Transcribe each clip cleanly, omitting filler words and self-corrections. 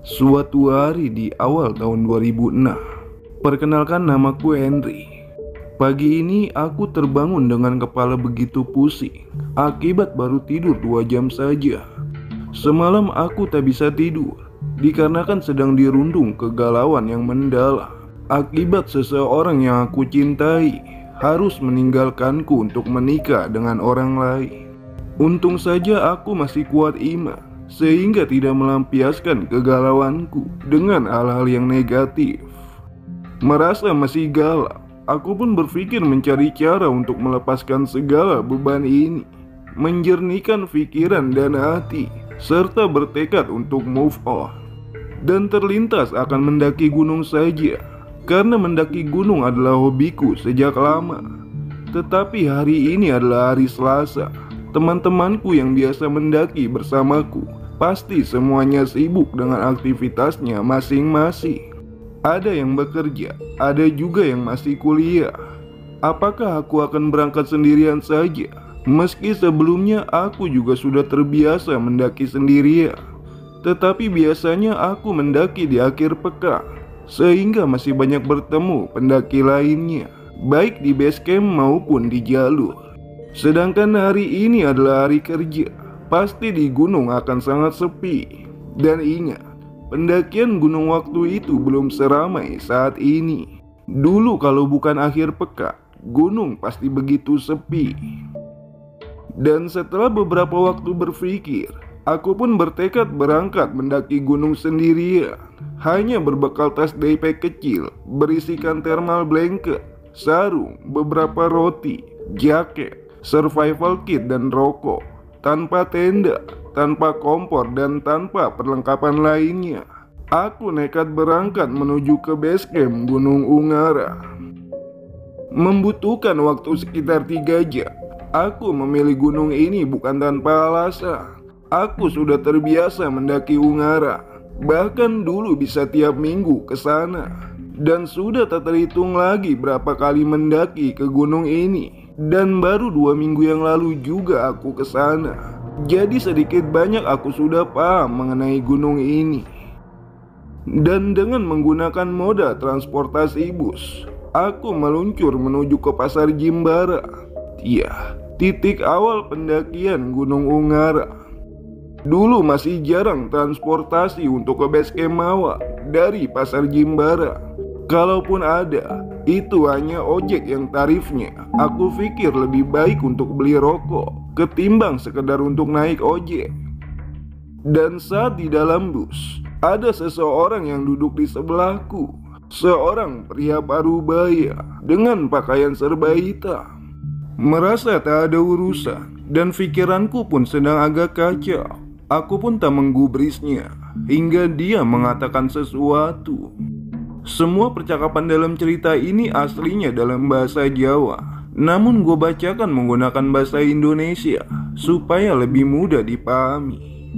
Suatu hari di awal tahun 2006, perkenalkan, namaku Henry. Pagi ini aku terbangun dengan kepala begitu pusing akibat baru tidur 2 jam saja. Semalam aku tak bisa tidur dikarenakan sedang dirundung kegalauan yang mendalam akibat seseorang yang aku cintai harus meninggalkanku untuk menikah dengan orang lain. Untung saja aku masih kuat iman sehingga tidak melampiaskan kegalauanku dengan hal-hal yang negatif. Merasa masih galau, aku pun berpikir mencari cara untuk melepaskan segala beban ini, menjernihkan pikiran dan hati, serta bertekad untuk move on. Dan terlintas akan mendaki gunung saja, karena mendaki gunung adalah hobiku sejak lama. Tetapi hari ini adalah hari Selasa. Teman-temanku yang biasa mendaki bersamaku pasti semuanya sibuk dengan aktivitasnya masing-masing. Ada yang bekerja, ada juga yang masih kuliah. Apakah aku akan berangkat sendirian saja? Meski sebelumnya aku juga sudah terbiasa mendaki sendirian, tetapi biasanya aku mendaki di akhir pekan, sehingga masih banyak bertemu pendaki lainnya, baik di base camp maupun di jalur. Sedangkan hari ini adalah hari kerja, pasti di gunung akan sangat sepi. Dan ingat, pendakian gunung waktu itu belum seramai saat ini. Dulu kalau bukan akhir pekan, gunung pasti begitu sepi. Dan setelah beberapa waktu berpikir, aku pun bertekad berangkat mendaki gunung sendirian. Hanya berbekal tas daypack kecil, berisikan thermal blanket, sarung, beberapa roti, jaket, survival kit dan rokok, tanpa tenda, tanpa kompor dan tanpa perlengkapan lainnya. Aku nekat berangkat menuju ke base camp Gunung Ungara. Membutuhkan waktu sekitar 3 jam. Aku memilih gunung ini bukan tanpa alasan. Aku sudah terbiasa mendaki Ungara, bahkan dulu bisa tiap minggu ke sana. Dan sudah tak terhitung lagi berapa kali mendaki ke gunung ini. Dan baru 2 minggu yang lalu juga aku ke sana. Jadi sedikit banyak aku sudah paham mengenai gunung ini. Dan dengan menggunakan moda transportasi bus, aku meluncur menuju ke Pasar Jimbara. Ya, titik awal pendakian Gunung Ungara. Dulu masih jarang transportasi untuk ke base camp Mawa dari Pasar Jimbara. Kalaupun ada, itu hanya ojek yang tarifnya aku pikir lebih baik untuk beli rokok ketimbang sekedar untuk naik ojek. Dan saat di dalam bus, ada seseorang yang duduk di sebelahku. Seorang pria parubaya dengan pakaian serba hitam. Merasa tak ada urusan dan pikiranku pun sedang agak kacau. Aku pun tak menggubrisnya hingga dia mengatakan sesuatu. Semua percakapan dalam cerita ini aslinya dalam bahasa Jawa, namun gue bacakan menggunakan bahasa Indonesia supaya lebih mudah dipahami.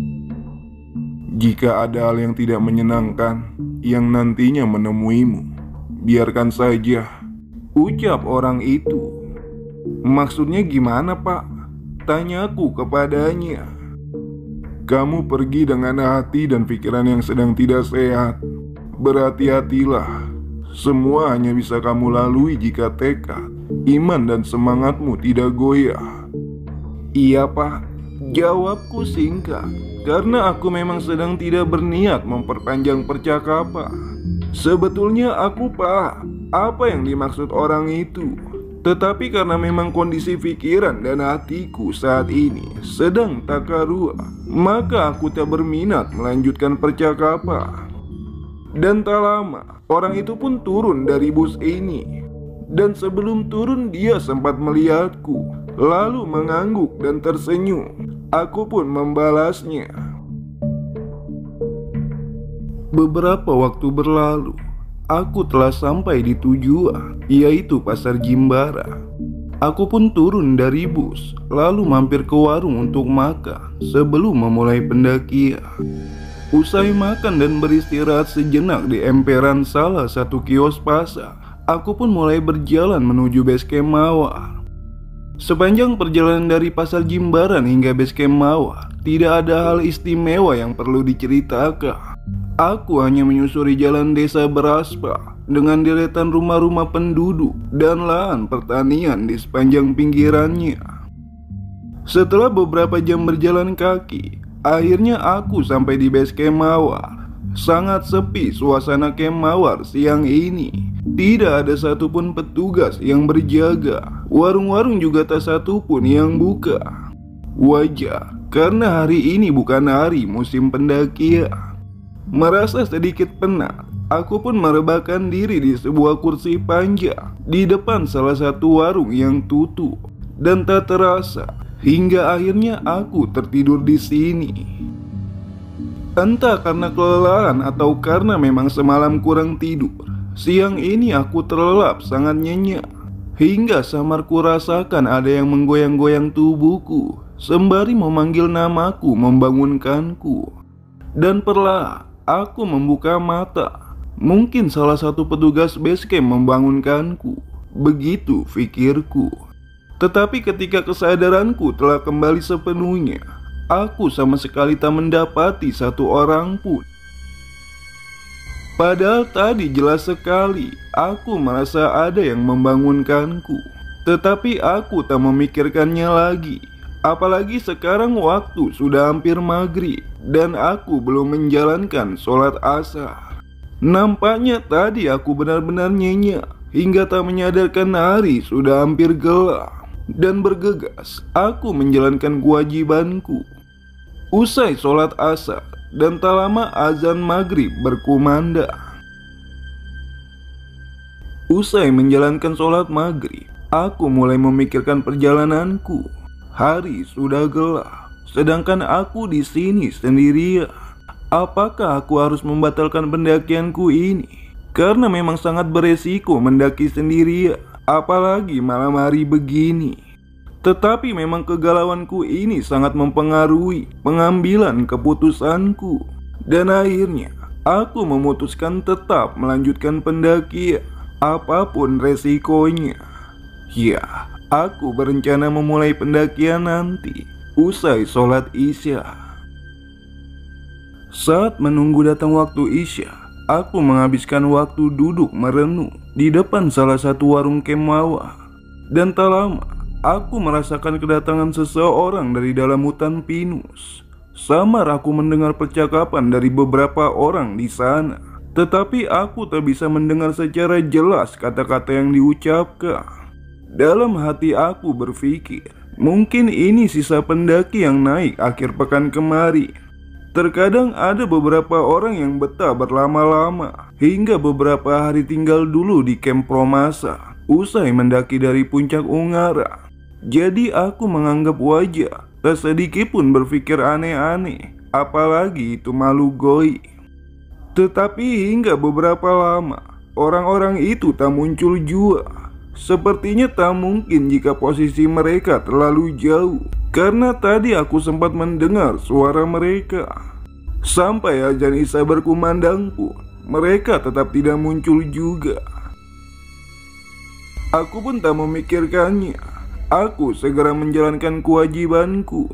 Jika ada hal yang tidak menyenangkan yang nantinya menemuimu, biarkan saja, ucap orang itu. Maksudnya gimana, Pak? Tanyaku kepadanya. Kamu pergi dengan hati dan pikiran yang sedang tidak sehat. Berhati-hatilah, semua hanya bisa kamu lalui jika tekad, iman dan semangatmu tidak goyah. Iya, Pak, jawabku singkat, karena aku memang sedang tidak berniat memperpanjang percakapan. Sebetulnya aku paham apa yang dimaksud orang itu, tetapi karena memang kondisi pikiran dan hatiku saat ini sedang tak karuan, maka aku tak berminat melanjutkan percakapan. Dan tak lama, orang itu pun turun dari bus ini. Dan sebelum turun dia sempat melihatku, lalu mengangguk dan tersenyum. Aku pun membalasnya. Beberapa waktu berlalu, aku telah sampai di tujuan, yaitu Pasar Jimbara. Aku pun turun dari bus, lalu mampir ke warung untuk makan sebelum memulai pendakian. Usai makan dan beristirahat sejenak di emperan salah satu kios pasar, aku pun mulai berjalan menuju base camp Mawa. Sepanjang perjalanan dari Pasar Jimbaran hingga base camp Mawa, tidak ada hal istimewa yang perlu diceritakan. Aku hanya menyusuri jalan desa beraspal dengan deretan rumah-rumah penduduk dan lahan pertanian di sepanjang pinggirannya. Setelah beberapa jam berjalan kaki, akhirnya aku sampai di base camp Mawar. Sangat sepi suasana camp Mawar siang ini. Tidak ada satupun petugas yang berjaga. Warung-warung juga tak satupun yang buka. Wajar, karena hari ini bukan hari musim pendakian. Merasa sedikit penat, aku pun merebahkan diri di sebuah kursi panjang di depan salah satu warung yang tutup. Dan tak terasa, hingga akhirnya aku tertidur di sini. Entah karena kelelahan atau karena memang semalam kurang tidur, siang ini aku terlelap sangat nyenyak. Hingga samar ku rasakan ada yang menggoyang-goyang tubuhku sembari memanggil namaku, membangunkanku. Dan perlahan aku membuka mata. Mungkin salah satu petugas basecamp membangunkanku. Begitu pikirku. Tetapi ketika kesadaranku telah kembali sepenuhnya, aku sama sekali tak mendapati satu orang pun. Padahal tadi jelas sekali aku merasa ada yang membangunkanku. Tetapi aku tak memikirkannya lagi. Apalagi sekarang waktu sudah hampir maghrib dan aku belum menjalankan sholat asar. Nampaknya tadi aku benar-benar nyenyak hingga tak menyadarkan hari sudah hampir gelap. Dan bergegas aku menjalankan kewajibanku. Usai sholat asar dan tak lama azan maghrib berkumandang. Usai menjalankan sholat maghrib, aku mulai memikirkan perjalananku. Hari sudah gelap, sedangkan aku di sini sendirian. Apakah aku harus membatalkan pendakianku ini? Karena memang sangat beresiko mendaki sendirian, apalagi malam hari begini. Tetapi memang kegalauanku ini sangat mempengaruhi pengambilan keputusanku. Dan akhirnya aku memutuskan tetap melanjutkan pendakian, apapun resikonya. Ya, aku berencana memulai pendakian nanti usai sholat isya. Saat menunggu datang waktu isya, aku menghabiskan waktu duduk merenung di depan salah satu warung camp Mawar. Dan tak lama aku merasakan kedatangan seseorang dari dalam hutan pinus. Samar aku mendengar percakapan dari beberapa orang di sana, tetapi aku tak bisa mendengar secara jelas kata-kata yang diucapkan. Dalam hati aku berpikir, mungkin ini sisa pendaki yang naik akhir pekan kemarin. Terkadang ada beberapa orang yang betah berlama-lama hingga beberapa hari tinggal dulu di camp Promasa usai mendaki dari puncak Ungaran. Jadi aku menganggap wajar, tak sedikit pun berpikir aneh-aneh, apalagi itu malu goi. Tetapi hingga beberapa lama, orang-orang itu tak muncul juga. Sepertinya tak mungkin jika posisi mereka terlalu jauh, karena tadi aku sempat mendengar suara mereka. Sampai azan isya berkumandang pun, mereka tetap tidak muncul juga. Aku pun tak memikirkannya. Aku segera menjalankan kewajibanku.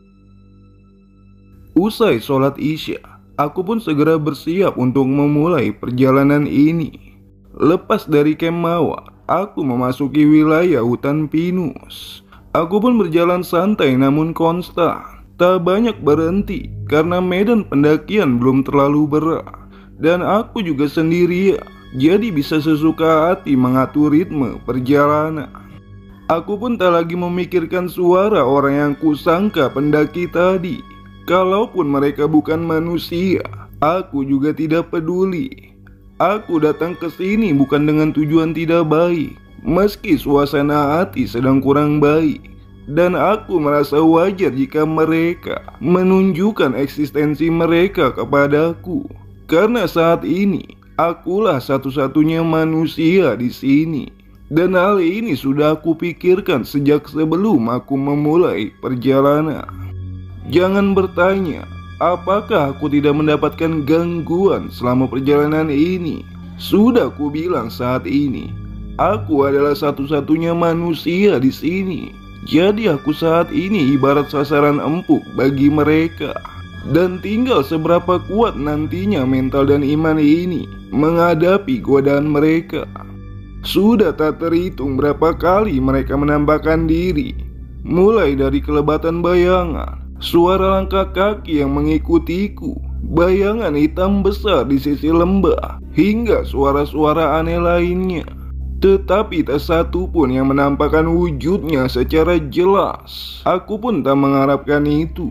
Usai sholat isya, aku pun segera bersiap untuk memulai perjalanan ini. Lepas dari camp Mawar, aku memasuki wilayah hutan pinus. Aku pun berjalan santai namun konstan, tak banyak berhenti karena medan pendakian belum terlalu berat. Dan aku juga sendirian, jadi bisa sesuka hati mengatur ritme perjalanan. Aku pun tak lagi memikirkan suara orang yang kusangka pendaki tadi. Kalaupun mereka bukan manusia, aku juga tidak peduli. Aku datang ke sini bukan dengan tujuan tidak baik, meski suasana hati sedang kurang baik. Dan aku merasa wajar jika mereka menunjukkan eksistensi mereka kepadaku. Karena saat ini, akulah satu-satunya manusia di sini. Dan hal ini sudah aku pikirkan sejak sebelum aku memulai perjalanan. Jangan bertanya, apakah aku tidak mendapatkan gangguan selama perjalanan ini? Sudah aku bilang saat ini, aku adalah satu-satunya manusia di sini. Jadi aku saat ini ibarat sasaran empuk bagi mereka. Dan tinggal seberapa kuat nantinya mental dan iman ini menghadapi godaan mereka. Sudah tak terhitung berapa kali mereka menampakkan diri, mulai dari kelebatan bayangan, suara langkah kaki yang mengikutiku, bayangan hitam besar di sisi lembah, hingga suara-suara aneh lainnya. Tetapi tak satu pun yang menampakkan wujudnya secara jelas. Aku pun tak mengharapkan itu.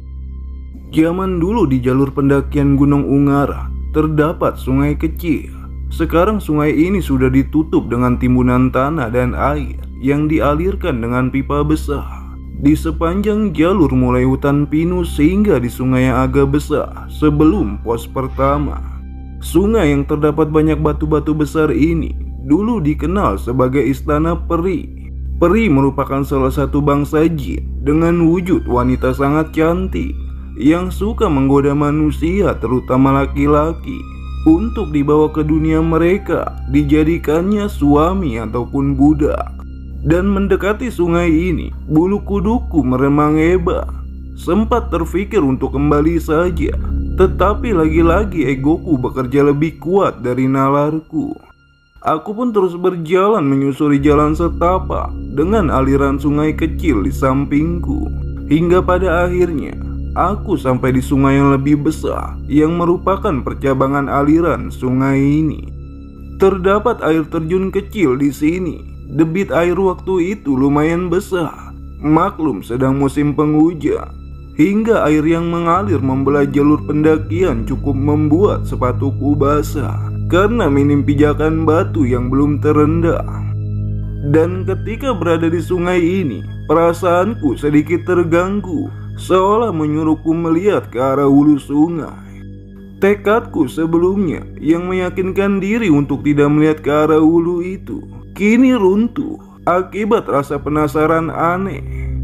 Zaman dulu di jalur pendakian Gunung Ungaran terdapat sungai kecil. Sekarang sungai ini sudah ditutup dengan timbunan tanah dan air yang dialirkan dengan pipa besar. Di sepanjang jalur mulai hutan pinus hingga di sungai yang agak besar sebelum pos pertama. Sungai yang terdapat banyak batu-batu besar ini dulu dikenal sebagai Istana Peri. Peri merupakan salah satu bangsa jin dengan wujud wanita sangat cantik yang suka menggoda manusia, terutama laki-laki, untuk dibawa ke dunia mereka, dijadikannya suami ataupun budak. Dan mendekati sungai ini, bulu kuduku meremang hebat. Sempat terfikir untuk kembali saja, tetapi lagi-lagi egoku bekerja lebih kuat dari nalarku. Aku pun terus berjalan menyusuri jalan setapak dengan aliran sungai kecil di sampingku. Hingga pada akhirnya, aku sampai di sungai yang lebih besar yang merupakan percabangan aliran sungai ini. Terdapat air terjun kecil di sini. Debit air waktu itu lumayan besar. Maklum sedang musim penghujan. Hingga air yang mengalir membelah jalur pendakian cukup membuat sepatuku basah karena minim pijakan batu yang belum terendam. Dan ketika berada di sungai ini, perasaanku sedikit terganggu, seolah menyuruhku melihat ke arah hulu sungai. Tekadku sebelumnya yang meyakinkan diri untuk tidak melihat ke arah hulu itu kini runtuh akibat rasa penasaran aneh.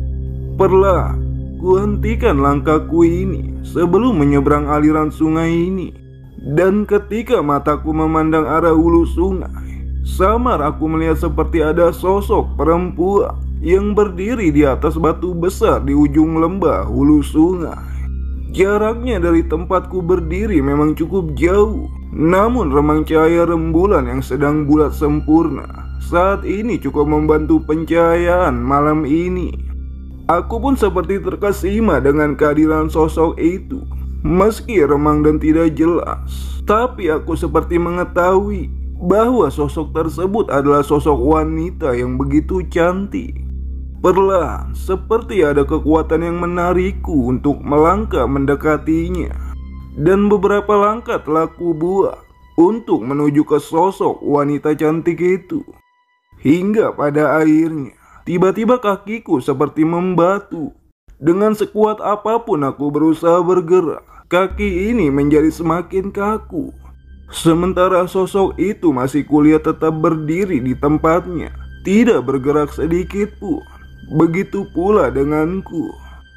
Perlahan ku hentikan langkahku ini sebelum menyeberang aliran sungai ini. Dan ketika mataku memandang arah hulu sungai, samar aku melihat seperti ada sosok perempuan yang berdiri di atas batu besar di ujung lembah hulu sungai. Jaraknya dari tempatku berdiri memang cukup jauh, namun remang cahaya rembulan yang sedang bulat sempurna saat ini cukup membantu pencahayaan malam ini. Aku pun seperti terkesima dengan kehadiran sosok itu. Meski remang dan tidak jelas, tapi aku seperti mengetahui bahwa sosok tersebut adalah sosok wanita yang begitu cantik. Perlahan, seperti ada kekuatan yang menarikku untuk melangkah mendekatinya. Dan beberapa langkah telah kubuat untuk menuju ke sosok wanita cantik itu. Hingga pada akhirnya, tiba-tiba kakiku seperti membatu. Dengan sekuat apapun aku berusaha bergerak, kaki ini menjadi semakin kaku. Sementara sosok itu masih kulihat tetap berdiri di tempatnya, tidak bergerak sedikit pun. Begitu pula denganku.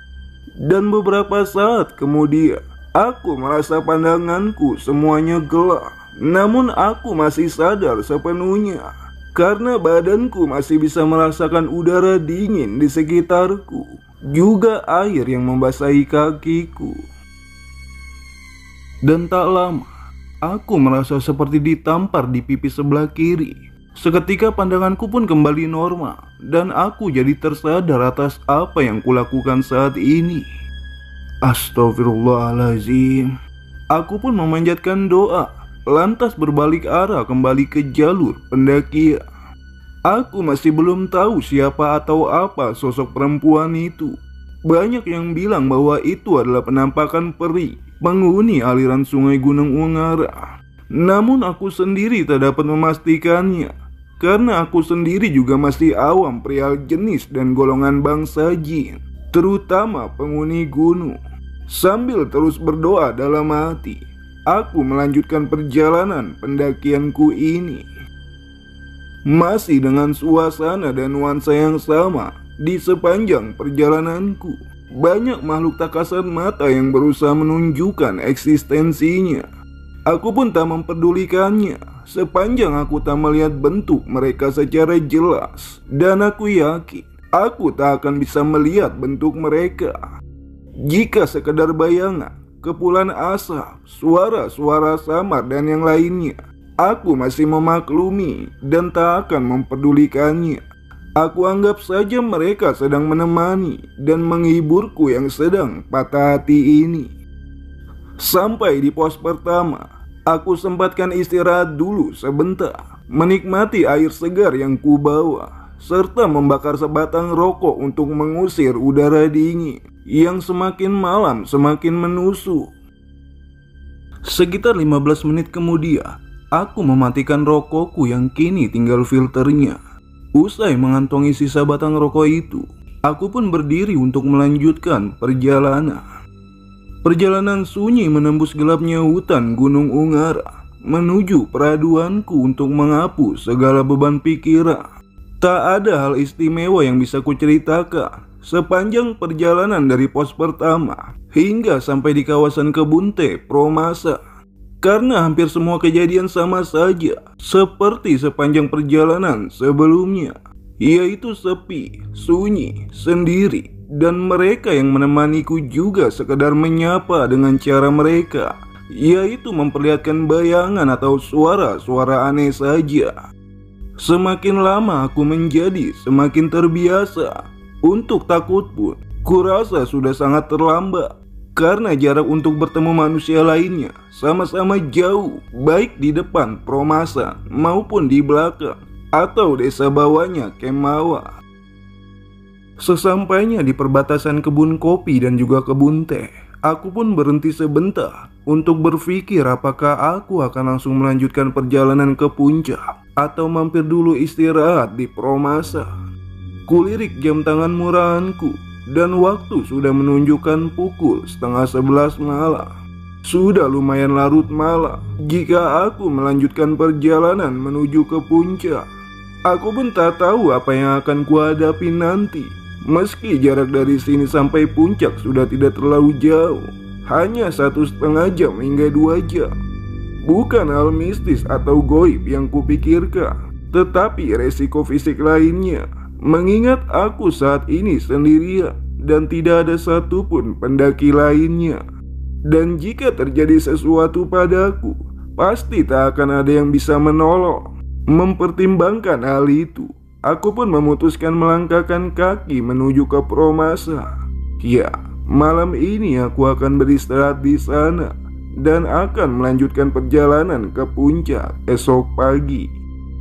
Dan beberapa saat kemudian, aku merasa pandanganku semuanya gelap. Namun aku masih sadar sepenuhnya, karena badanku masih bisa merasakan udara dingin di sekitarku, juga air yang membasahi kakiku. Dan tak lama, aku merasa seperti ditampar di pipi sebelah kiri. Seketika pandanganku pun kembali normal, dan aku jadi tersadar atas apa yang kulakukan saat ini. Astagfirullahaladzim. Aku pun memanjatkan doa, lantas berbalik arah kembali ke jalur pendakian. Aku masih belum tahu siapa atau apa sosok perempuan itu. Banyak yang bilang bahwa itu adalah penampakan peri penghuni aliran sungai Gunung Ungaran. Namun aku sendiri tak dapat memastikannya, karena aku sendiri juga masih awam perihal jenis dan golongan bangsa jin, terutama penghuni gunung. Sambil terus berdoa dalam hati, aku melanjutkan perjalanan pendakianku ini. Masih dengan suasana dan nuansa yang sama di sepanjang perjalananku, banyak makhluk tak kasat mata yang berusaha menunjukkan eksistensinya. Aku pun tak memperdulikannya, sepanjang aku tak melihat bentuk mereka secara jelas. Dan aku yakin, aku tak akan bisa melihat bentuk mereka. Jika sekedar bayangan, kepulan asap, suara-suara samar dan yang lainnya, aku masih memaklumi dan tak akan mempedulikannya. Aku anggap saja mereka sedang menemani dan menghiburku yang sedang patah hati ini. Sampai di pos pertama, aku sempatkan istirahat dulu sebentar, menikmati air segar yang kubawa, serta membakar sebatang rokok untuk mengusir udara dingin yang semakin malam semakin menusuk. Sekitar 15 menit kemudian, aku mematikan rokokku yang kini tinggal filternya. Usai mengantongi sisa batang rokok itu, aku pun berdiri untuk melanjutkan perjalanan. Perjalanan sunyi menembus gelapnya hutan Gunung Ungara, menuju peraduanku untuk menghapus segala beban pikiran. Tak ada hal istimewa yang bisa kuceritakan sepanjang perjalanan dari pos pertama hingga sampai di kawasan Kebun Teh Promasa. Karena hampir semua kejadian sama saja seperti sepanjang perjalanan sebelumnya, yaitu sepi, sunyi, sendiri, dan mereka yang menemaniku juga sekedar menyapa dengan cara mereka, yaitu memperlihatkan bayangan atau suara-suara aneh saja. Semakin lama aku menjadi semakin terbiasa. Untuk takut pun, kurasa sudah sangat terlambat. Karena jarak untuk bertemu manusia lainnya sama-sama jauh, baik di depan Promasa maupun di belakang atau desa bawahnya Kemawa. Sesampainya di perbatasan kebun kopi dan juga kebun teh, aku pun berhenti sebentar untuk berpikir apakah aku akan langsung melanjutkan perjalanan ke puncak atau mampir dulu istirahat di Promasa. Kulirik jam tangan murahanku dan waktu sudah menunjukkan pukul 10:30 malam. Sudah lumayan larut malam jika aku melanjutkan perjalanan menuju ke puncak. Aku pun tak tahu apa yang akan kuhadapi nanti. Meski jarak dari sini sampai puncak sudah tidak terlalu jauh, hanya 1,5 jam hingga 2 jam. Bukan hal mistis atau goib yang kupikirkan, tetapi resiko fisik lainnya. Mengingat aku saat ini sendirian dan tidak ada satupun pendaki lainnya. Dan jika terjadi sesuatu padaku, pasti tak akan ada yang bisa menolong. Mempertimbangkan hal itu, aku pun memutuskan melangkahkan kaki menuju ke Promasa. Ya, malam ini aku akan beristirahat di sana dan akan melanjutkan perjalanan ke puncak esok pagi.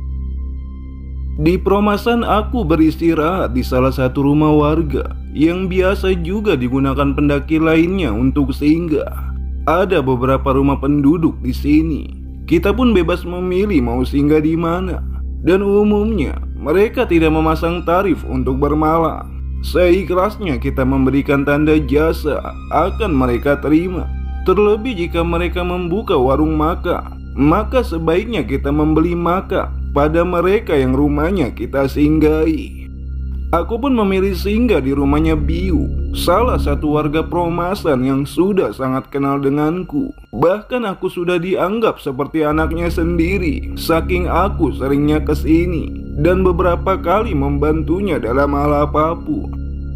Di Promasan aku beristirahat di salah satu rumah warga yang biasa juga digunakan pendaki lainnya untuk singgah. Ada beberapa rumah penduduk di sini. Kita pun bebas memilih mau singgah di mana. Dan umumnya mereka tidak memasang tarif untuk bermalam. Seikhlasnya kita memberikan tanda jasa akan mereka terima. Terlebih jika mereka membuka warung makan, maka sebaiknya kita membeli makan pada mereka yang rumahnya kita singgahi. Aku pun memilih singgah di rumahnya Biu, salah satu warga Promasan yang sudah sangat kenal denganku. Bahkan aku sudah dianggap seperti anaknya sendiri, saking aku seringnya kesini dan beberapa kali membantunya dalam hal apapun.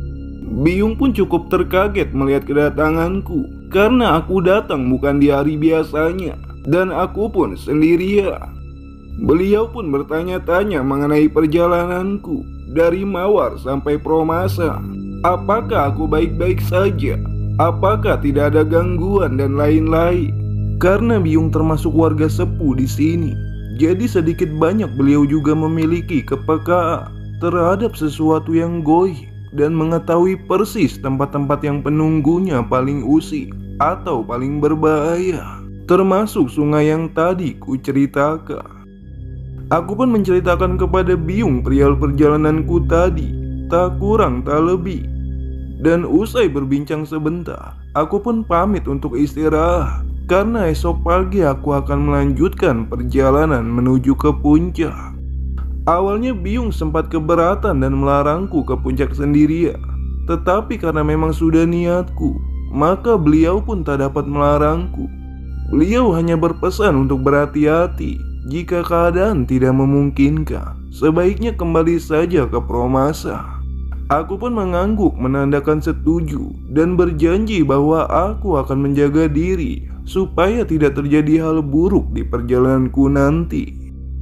Biung pun cukup terkaget melihat kedatanganku, karena aku datang bukan di hari biasanya dan aku pun sendirian. Beliau pun bertanya-tanya mengenai perjalananku dari Mawar sampai Promasa. Apakah aku baik-baik saja? Apakah tidak ada gangguan dan lain-lain? Karena Biung termasuk warga sepuh di sini, jadi sedikit banyak beliau juga memiliki kepekaan terhadap sesuatu yang goib dan mengetahui persis tempat-tempat yang penunggunya paling usik atau paling berbahaya, termasuk sungai yang tadi ku ceritakan. Aku pun menceritakan kepada Biung perihal perjalananku tadi, tak kurang tak lebih. Dan usai berbincang sebentar, aku pun pamit untuk istirahat, karena esok pagi aku akan melanjutkan perjalanan menuju ke puncak. Awalnya Biung sempat keberatan dan melarangku ke puncak sendirian, tetapi karena memang sudah niatku, maka beliau pun tak dapat melarangku. Beliau hanya berpesan untuk berhati-hati. Jika keadaan tidak memungkinkan, sebaiknya kembali saja ke Promasa. Aku pun mengangguk menandakan setuju dan berjanji bahwa aku akan menjaga diri supaya tidak terjadi hal buruk di perjalananku nanti.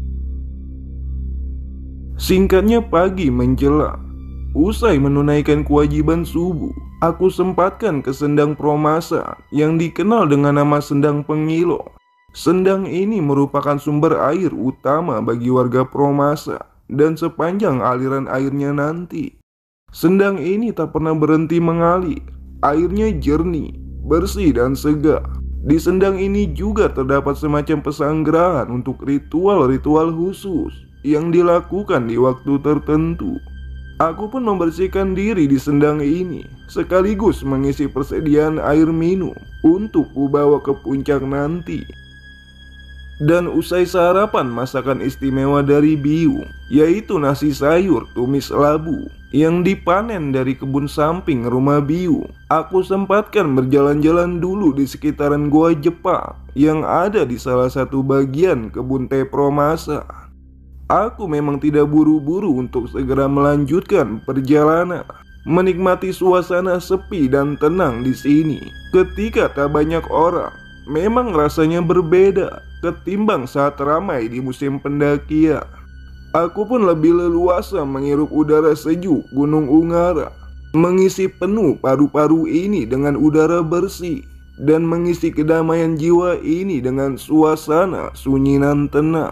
Singkatnya, pagi menjelang. Usai menunaikan kewajiban subuh, aku sempatkan ke sendang Promasa yang dikenal dengan nama Sendang Pengilo. Sendang ini merupakan sumber air utama bagi warga Promasa dan sepanjang aliran airnya nanti. Sendang ini tak pernah berhenti mengalir. Airnya jernih, bersih dan segar. Di sendang ini juga terdapat semacam pesanggerahan untuk ritual-ritual khusus yang dilakukan di waktu tertentu. Aku pun membersihkan diri di sendang ini, sekaligus mengisi persediaan air minum untuk kubawa ke puncak nanti. Dan usai sarapan masakan istimewa dari Biung, yaitu nasi sayur tumis labu yang dipanen dari kebun samping rumah Biung, aku sempatkan berjalan-jalan dulu di sekitaran Goa Jepang yang ada di salah satu bagian kebun teh Promasa. Aku memang tidak buru-buru untuk segera melanjutkan perjalanan, menikmati suasana sepi dan tenang di sini. Ketika tak banyak orang, memang rasanya berbeda ketimbang saat ramai di musim pendakian. Aku pun lebih leluasa menghirup udara sejuk Gunung Ungaran, mengisi penuh paru-paru ini dengan udara bersih, dan mengisi kedamaian jiwa ini dengan suasana sunyi dan tenang.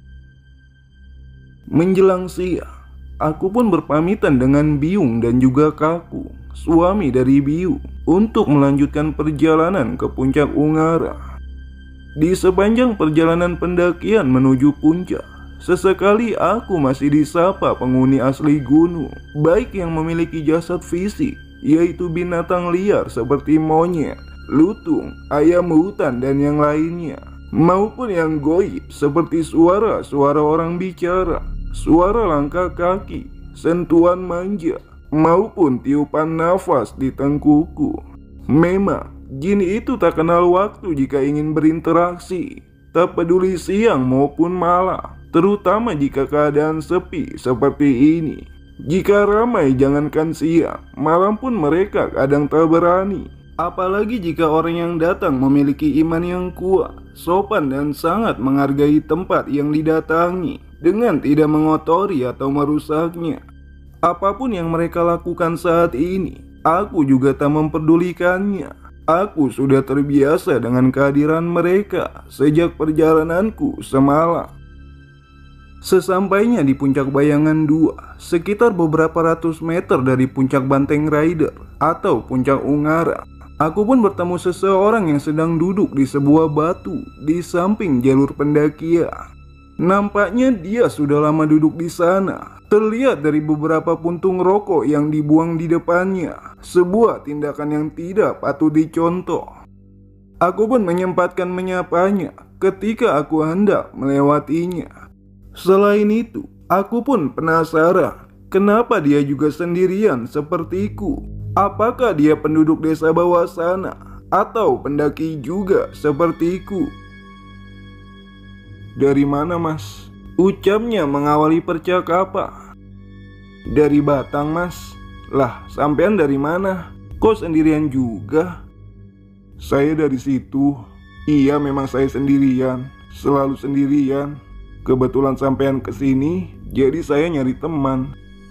Menjelang siang, aku pun berpamitan dengan Biung dan juga Kakung, suami dari Biung, untuk melanjutkan perjalanan ke puncak Ungaran. Di sepanjang perjalanan pendakian menuju puncak, sesekali aku masih disapa penghuni asli gunung, baik yang memiliki jasad fisik, yaitu binatang liar seperti monyet, lutung, ayam hutan dan yang lainnya, maupun yang goib seperti suara-suara orang bicara, suara langkah kaki, sentuhan manja, maupun tiupan nafas di tengkuku. Memang jin itu tak kenal waktu jika ingin berinteraksi, tak peduli siang maupun malam, terutama jika keadaan sepi seperti ini. Jika ramai jangankan siang, malam pun mereka kadang tak berani. Apalagi jika orang yang datang memiliki iman yang kuat, sopan dan sangat menghargai tempat yang didatangi dengan tidak mengotori atau merusaknya. Apapun yang mereka lakukan saat ini, aku juga tak memperdulikannya. Aku sudah terbiasa dengan kehadiran mereka sejak perjalananku semalam. Sesampainya di puncak Bayangan 2, sekitar beberapa ratus meter dari puncak Banteng Rider atau puncak Ungaran, aku pun bertemu seseorang yang sedang duduk di sebuah batu di samping jalur pendakian. Nampaknya dia sudah lama duduk di sana. Terlihat dari beberapa puntung rokok yang dibuang di depannya, sebuah tindakan yang tidak patut dicontoh. Aku pun menyempatkan menyapanya ketika aku hendak melewatinya. Selain itu, aku pun penasaran kenapa dia juga sendirian sepertiku. Apakah dia penduduk desa bawah sana atau pendaki juga sepertiku? "Dari mana, Mas?" ucapnya mengawali percakapan. "Dari Batang, Mas." "Lah, sampean dari mana? Kok sendirian juga?" "Saya dari situ." "Iya, memang saya sendirian, selalu sendirian. Kebetulan sampean kesini, jadi saya nyari teman."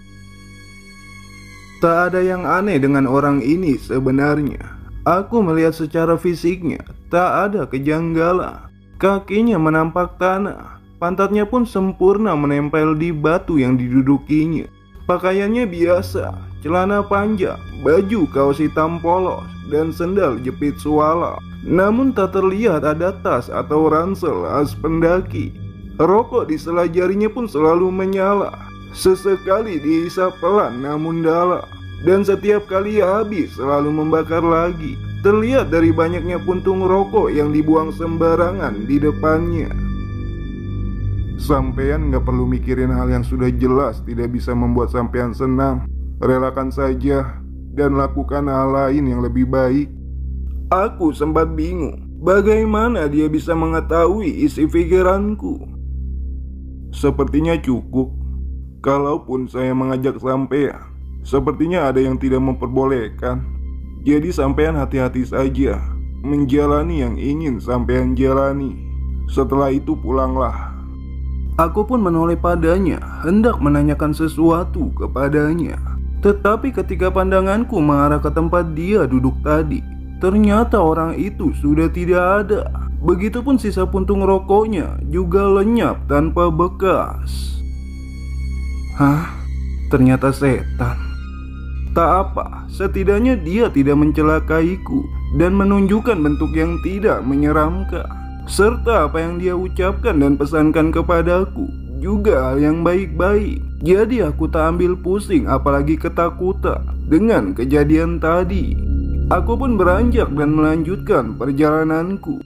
Tak ada yang aneh dengan orang ini sebenarnya. Aku melihat secara fisiknya tak ada kejanggalan. Kakinya menampak tanah, pantatnya pun sempurna menempel di batu yang didudukinya. Pakaiannya biasa, celana panjang, baju kaos hitam polos, dan sendal jepit suala. Namun tak terlihat ada tas atau ransel khas pendaki. Rokok di sela jarinya pun selalu menyala. Sesekali dihisap pelan namun dalam, dan setiap kali habis selalu membakar lagi. Terlihat dari banyaknya puntung rokok yang dibuang sembarangan di depannya. "Sampean gak perlu mikirin hal yang sudah jelas tidak bisa membuat sampean senang. Relakan saja dan lakukan hal lain yang lebih baik." Aku sempat bingung bagaimana dia bisa mengetahui isi pikiranku. "Sepertinya cukup. Kalaupun saya mengajak sampean, Sepertinya ada yang tidak memperbolehkan. Jadi sampean hati-hati saja menjalani yang ingin sampean jalani. Setelah itu pulanglah. Aku pun menoleh padanya, hendak menanyakan sesuatu kepadanya. Tetapi ketika pandanganku mengarah ke tempat dia duduk tadi, ternyata orang itu sudah tidak ada. Begitupun sisa puntung rokoknya juga lenyap tanpa bekas. Hah? Ternyata setan. Tak apa, setidaknya dia tidak mencelakaiku dan menunjukkan bentuk yang tidak menyeramkan. Serta apa yang dia ucapkan dan pesankan kepadaku juga hal yang baik-baik. Jadi aku tak ambil pusing apalagi ketakutan dengan kejadian tadi. Aku pun beranjak dan melanjutkan perjalananku.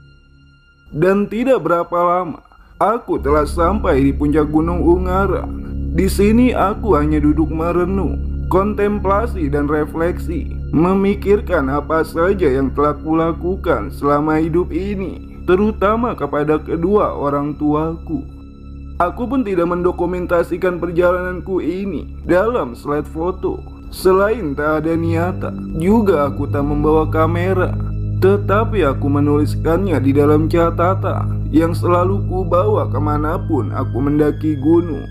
Dan tidak berapa lama, aku telah sampai di puncak Gunung Ungaran. Di sini aku hanya duduk merenung, kontemplasi dan refleksi, memikirkan apa saja yang telah kulakukan selama hidup ini, terutama kepada kedua orang tuaku. Aku pun tidak mendokumentasikan perjalananku ini dalam slide foto. Selain tak ada niatan, juga aku tak membawa kamera. Tetapi aku menuliskannya di dalam catatan yang selalu kubawa kemanapun aku mendaki gunung.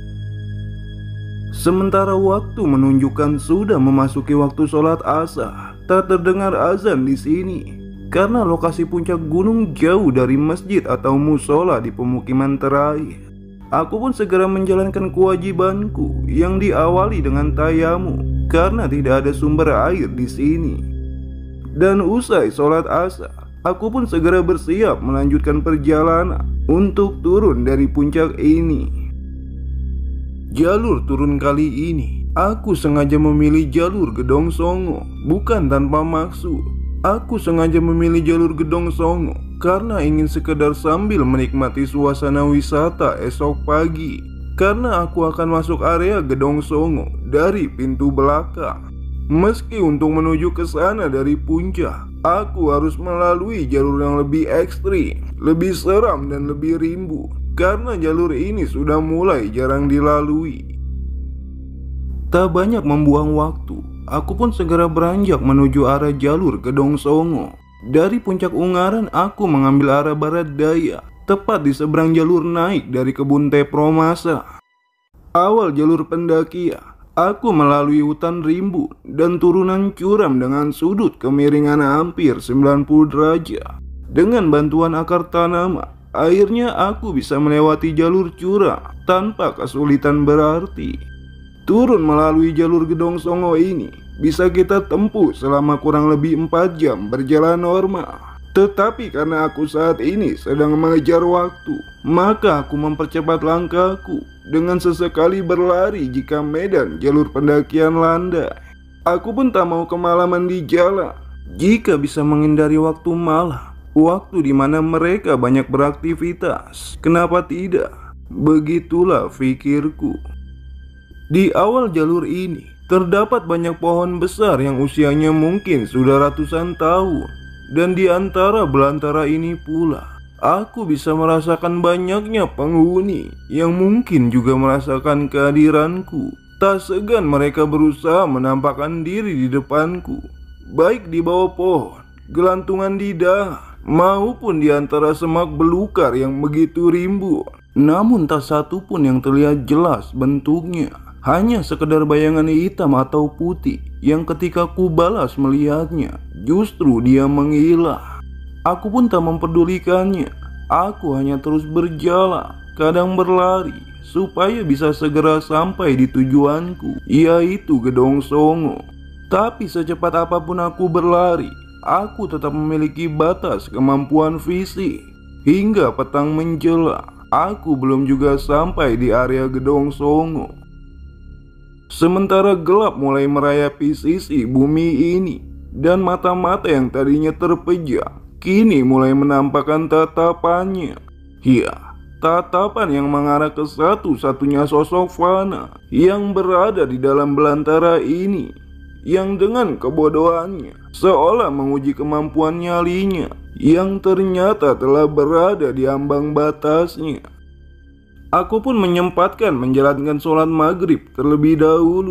Sementara waktu menunjukkan sudah memasuki waktu sholat asar, tak terdengar azan di sini karena lokasi puncak gunung jauh dari masjid atau musola di pemukiman terakhir. Aku pun segera menjalankan kewajibanku yang diawali dengan tayamum karena tidak ada sumber air di sini. Dan usai sholat asar, aku pun segera bersiap melanjutkan perjalanan untuk turun dari puncak ini. Jalur turun kali ini, aku sengaja memilih jalur Gedong Songo, bukan tanpa maksud. Aku sengaja memilih jalur Gedong Songo karena ingin sekedar sambil menikmati suasana wisata esok pagi. Karena aku akan masuk area Gedong Songo dari pintu belakang. Meski untuk menuju ke sana dari puncak, aku harus melalui jalur yang lebih ekstrim, lebih seram dan lebih rimbu. Karena jalur ini sudah mulai jarang dilalui. Tak banyak membuang waktu, aku pun segera beranjak menuju arah jalur Gedong Songo. Dari puncak Ungaran aku mengambil arah barat daya, tepat di seberang jalur naik dari kebun teh Promasa. Awal jalur pendakian, aku melalui hutan rimbu dan turunan curam dengan sudut kemiringan hampir 90 derajat. Dengan bantuan akar tanaman, akhirnya aku bisa melewati jalur curam tanpa kesulitan berarti. Turun melalui jalur Gedong Songo ini bisa kita tempuh selama kurang lebih 4 jam berjalan normal. Tetapi karena aku saat ini sedang mengejar waktu, maka aku mempercepat langkahku dengan sesekali berlari jika medan jalur pendakian landai. Aku pun tak mau kemalaman di jalan. Jika bisa menghindari waktu malam, waktu di mana mereka banyak beraktivitas, kenapa tidak? Begitulah pikirku. Di awal jalur ini terdapat banyak pohon besar yang usianya mungkin sudah ratusan tahun. Dan di antara belantara ini pula, aku bisa merasakan banyaknya penghuni yang mungkin juga merasakan kehadiranku. Tak segan mereka berusaha menampakkan diri di depanku, baik di bawah pohon, gelantungan di dahan, maupun di antara semak belukar yang begitu rimbun. Namun tak satu pun yang terlihat jelas bentuknya. Hanya sekedar bayangan hitam atau putih yang ketika ku balas melihatnya, justru dia menghilang. Aku pun tak memperdulikannya. Aku hanya terus berjalan, kadang berlari, supaya bisa segera sampai di tujuanku, yaitu Gedong Songo. Tapi secepat apapun aku berlari, aku tetap memiliki batas kemampuan fisik. Hingga petang menjelang, aku belum juga sampai di area Gedong Songo. Sementara gelap mulai merayapi sisi bumi ini, dan mata-mata yang tadinya terpejam kini mulai menampakkan tatapannya. Ya, tatapan yang mengarah ke satu-satunya sosok fana yang berada di dalam belantara ini, yang dengan kebodohannya seolah menguji kemampuan nyalinya yang ternyata telah berada di ambang batasnya. Aku pun menyempatkan menjalankan sholat maghrib terlebih dahulu.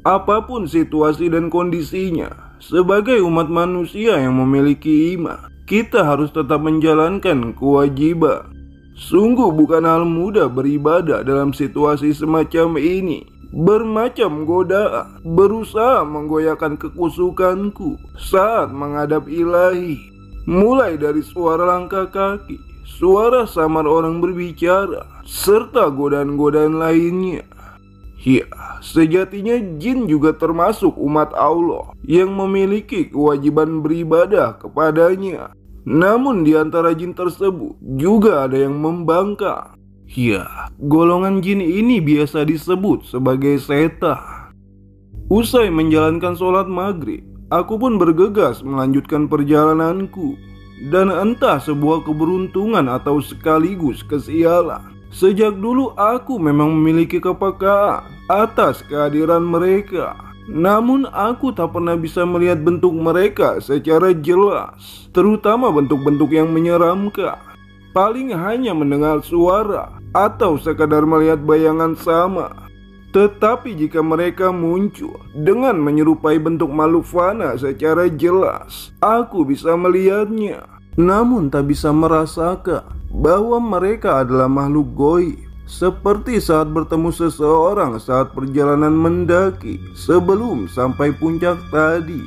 Apapun situasi dan kondisinya, sebagai umat manusia yang memiliki iman, kita harus tetap menjalankan kewajiban. Sungguh bukan hal mudah beribadah dalam situasi semacam ini. Bermacam godaan berusaha menggoyahkan kekusukanku saat menghadap Ilahi. Mulai dari suara langkah kaki, suara samar orang berbicara, serta godaan-godaan lainnya. Ya, sejatinya jin juga termasuk umat Allah yang memiliki kewajiban beribadah kepadanya. Namun di antara jin tersebut juga ada yang membangkang. Ya, golongan jin ini biasa disebut sebagai setan. Usai menjalankan sholat maghrib, aku pun bergegas melanjutkan perjalananku. Dan entah sebuah keberuntungan atau sekaligus kesialan, sejak dulu aku memang memiliki kepekaan atas kehadiran mereka. Namun aku tak pernah bisa melihat bentuk mereka secara jelas, terutama bentuk-bentuk yang menyeramkan. Paling hanya mendengar suara atau sekadar melihat bayangan sama. Tetapi jika mereka muncul dengan menyerupai bentuk makhluk fana secara jelas, aku bisa melihatnya, namun tak bisa merasakan bahwa mereka adalah makhluk gaib. Seperti saat bertemu seseorang saat perjalanan mendaki sebelum sampai puncak tadi.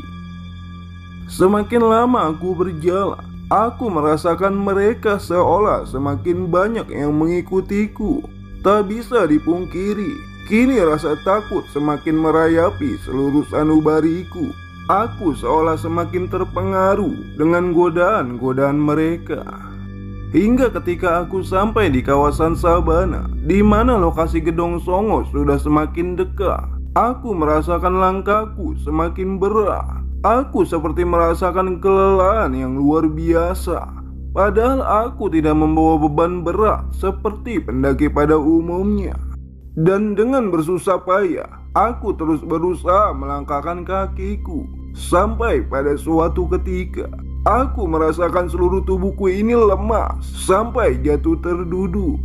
Semakin lama aku berjalan, aku merasakan mereka seolah semakin banyak yang mengikutiku. Tak bisa dipungkiri, kini rasa takut semakin merayapi seluruh sanubariku. Aku seolah semakin terpengaruh dengan godaan-godaan mereka. Hingga ketika aku sampai di kawasan Sabana, di mana lokasi Gedong Songo sudah semakin dekat, aku merasakan langkahku semakin berat. Aku seperti merasakan kelelahan yang luar biasa. Padahal aku tidak membawa beban berat seperti pendaki pada umumnya. Dan dengan bersusah payah, aku terus berusaha melangkahkan kakiku. Sampai pada suatu ketika, aku merasakan seluruh tubuhku ini lemas sampai jatuh terduduk.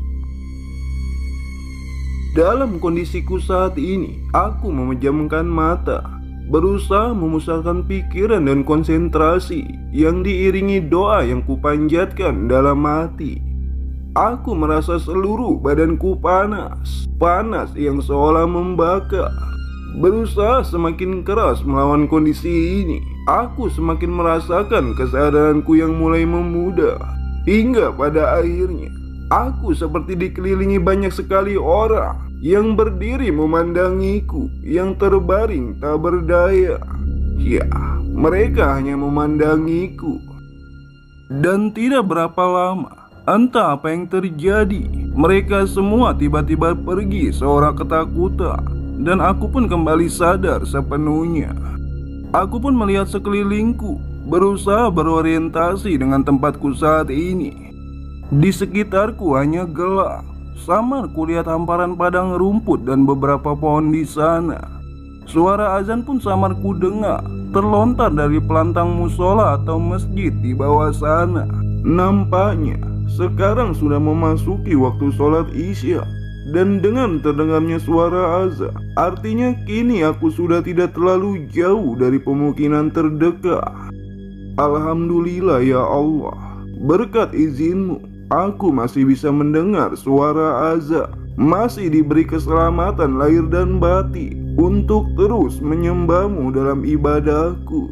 Dalam kondisiku saat ini, aku memejamkan mata, berusaha memusatkan pikiran dan konsentrasi yang diiringi doa yang kupanjatkan dalam hati. Aku merasa seluruh badanku panas, panas yang seolah membakar. Berusaha semakin keras melawan kondisi ini, aku semakin merasakan kesadaranku yang mulai memudar. Hingga pada akhirnya, aku seperti dikelilingi banyak sekali orang yang berdiri memandangiku, yang terbaring tak berdaya. Ya, mereka hanya memandangiku. Dan tidak berapa lama, entah apa yang terjadi, mereka semua tiba-tiba pergi seorang ketakutan. Dan aku pun kembali sadar sepenuhnya. Aku pun melihat sekelilingku, berusaha berorientasi dengan tempatku saat ini. Di sekitarku hanya gelap. Samar kulihat hamparan padang rumput dan beberapa pohon di sana. Suara azan pun samar ku dengar, terlontar dari pelantang musola atau masjid di bawah sana. Nampaknya sekarang sudah memasuki waktu sholat Isya. Dan dengan terdengarnya suara azan, artinya kini aku sudah tidak terlalu jauh dari pemukiman terdekat. Alhamdulillah ya Allah, berkat izin-Mu, aku masih bisa mendengar suara azan, masih diberi keselamatan lahir dan batin untuk terus menyembah-Mu dalam ibadahku.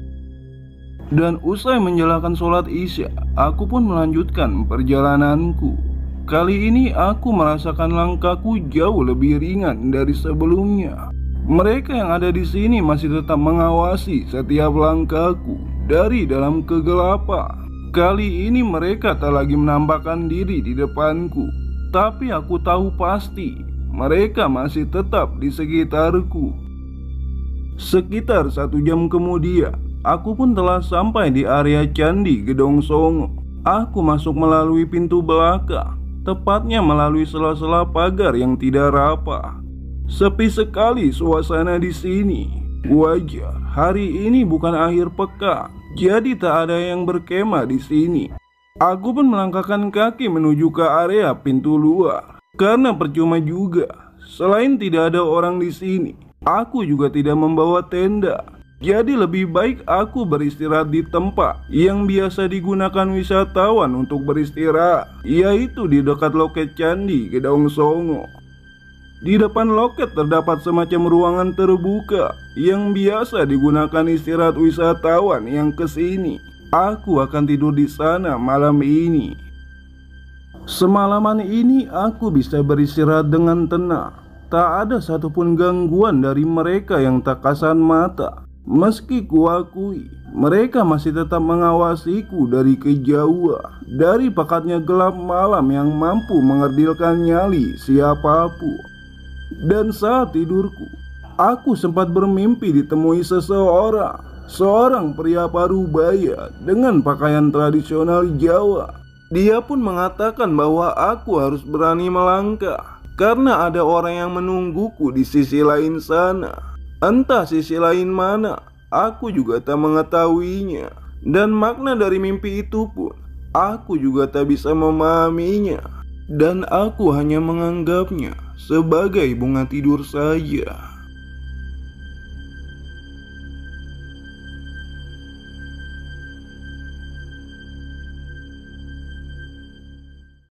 Dan usai menjalankan sholat Isya, aku pun melanjutkan perjalananku. Kali ini aku merasakan langkahku jauh lebih ringan dari sebelumnya. Mereka yang ada di sini masih tetap mengawasi setiap langkahku dari dalam kegelapan. Kali ini mereka tak lagi menampakkan diri di depanku, tapi aku tahu pasti mereka masih tetap di sekitarku. Sekitar 1 jam kemudian, aku pun telah sampai di area Candi Gedong Songo. Aku masuk melalui pintu belakang, tepatnya melalui sela-sela pagar yang tidak rapat. Sepi sekali suasana di sini. Wajar, hari ini bukan akhir pekan, jadi tak ada yang berkemah di sini. Aku pun melangkahkan kaki menuju ke area pintu luar, karena percuma juga. Selain tidak ada orang di sini, Aku juga tidak membawa tenda. Jadi lebih baik aku beristirahat di tempat yang biasa digunakan wisatawan untuk beristirahat, yaitu di dekat loket Candi Gedong Songo. Di depan loket terdapat semacam ruangan terbuka yang biasa digunakan istirahat wisatawan yang kesini. Aku akan tidur di sana malam ini. Semalaman ini aku bisa beristirahat dengan tenang. Tak ada satupun gangguan dari mereka yang tak kasat mata. Meski kuakui, mereka masih tetap mengawasiku dari kejauhan, dari pekatnya gelap malam yang mampu mengerdilkan nyali siapapun. Dan saat tidurku, aku sempat bermimpi ditemui seorang pria parubaya dengan pakaian tradisional Jawa. Dia pun mengatakan bahwa aku harus berani melangkah, karena ada orang yang menungguku di sisi lain sana. Entah sisi lain mana, aku juga tak mengetahuinya. Dan makna dari mimpi itu pun, aku juga tak bisa memahaminya. Dan aku hanya menganggapnya sebagai bunga tidur saja.